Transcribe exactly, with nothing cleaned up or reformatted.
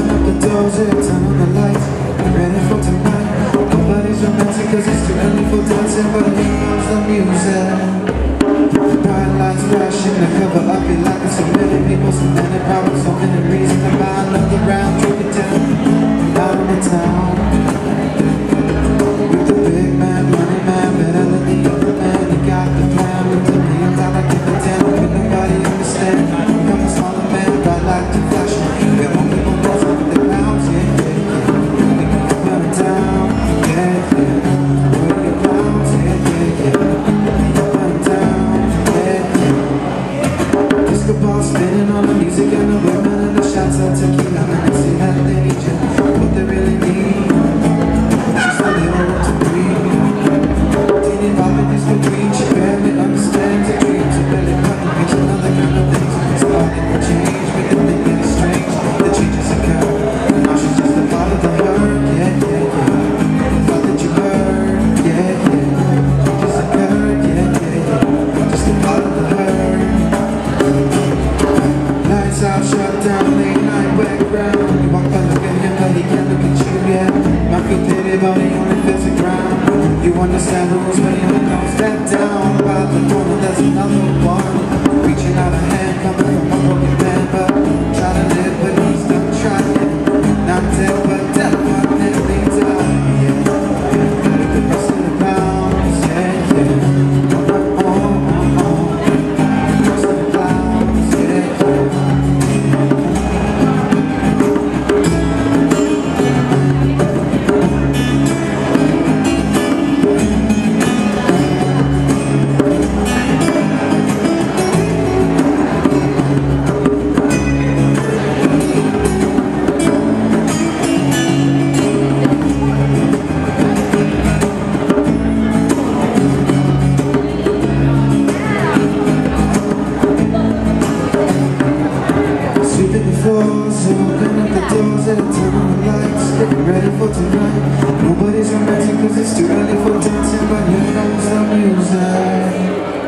up the doors, yeah, turn on the lights. Get ready for tonight. Nobody's romantic cause it's too early for dancing, but here comes the music. The bright lights flashing to cover up your life. So many people, so many problems, so many reasons to buy another round. Drink it down, out of the town. With the big man, money man, better than the other man. He got the plan with the million dollar give it down. But nobody understand. Come a smaller man, bright light to flash. We got more people dancing with the clouds, yeah, yeah, yeah. We can get burn down, yeah, yeah. With the clouds, yeah, yeah, yeah. We can burn down, yeah, yeah. Disco ball spinning on the music and the women and the shots of tequila. And they say that they need you, what they really need. Just a little room to breathe. Teeny Bobby disco queen, she barely understands her dreams. She barely fucking reach another kind of things. Somebody will change, but then they get strange. The changes occur. Now she's just a part of the herd, yeah, yeah, yeah. Thought that you heard, yeah, yeah. Just a herd, yeah, yeah, yeah. Just a part of the herd. Lights out, shut down, late night background. You walk by, look at him, but he can't look at you, yeah. Might feel pity, but he only feels the ground. You understand rules, but he only knows that down. About the corner, there's another one. Reaching out a hand, coming from a broken man, but try to live, but he's done trying. Not dead, but dead, but then things are, yeah. With the rest of the pounds, yeah, yeah. Oh, oh, oh, oh. The rest of the clouds, yeah, yeah. Open up the doors and turn on the lights. Getting ready for tonight. Nobody's romantic cause it's too early for dancing, but here comes the music.